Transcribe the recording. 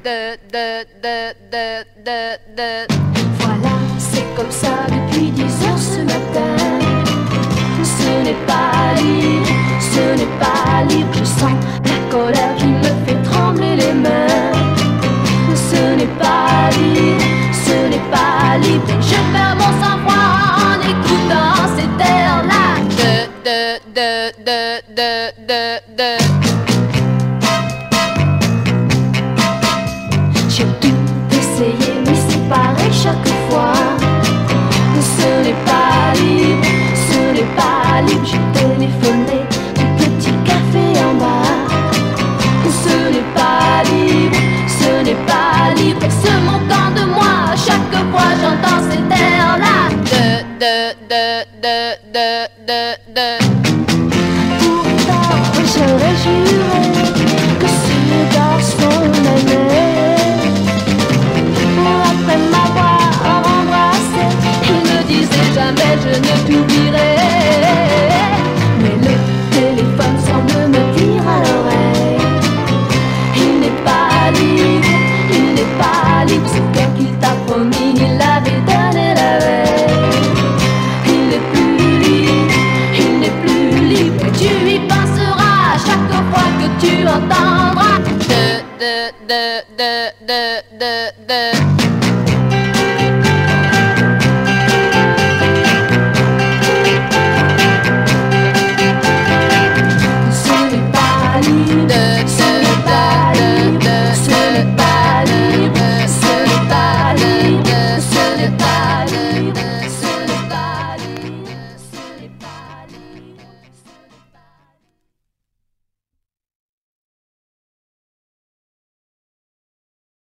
Voilà, c'est comme ça depuis 10 heures ce matin. Ce n'est pas libre, ce n'est pas libre. Je sens la colère qui me fait trembler les mains. Ce n'est pas libre, ce n'est pas libre. Et je perds mon sang-froid en écoutant cet air-là. J'ai tout essayé mais c'est pareil chaque fois. Ce n'est pas libre, ce n'est pas libre. J'ai téléphoné du petit café en bas. Ce n'est pas libre, ce n'est pas libre. Et se moquant de moi, chaque fois j'entends cet air-là. Pourtant j'aurais juré que ce garçon m'aimait. Après m'avoir embrassé, il ne disait jamais je ne t'oublierai. Mais le téléphone semble me dire à l'oreille, il n'est pas libre, il n'est pas libre. Ce cœur qu'il t'a promis, il l'avait donné la veille. Il n'est plus libre, il n'est plus libre. Et tu y penseras chaque fois que tu entendras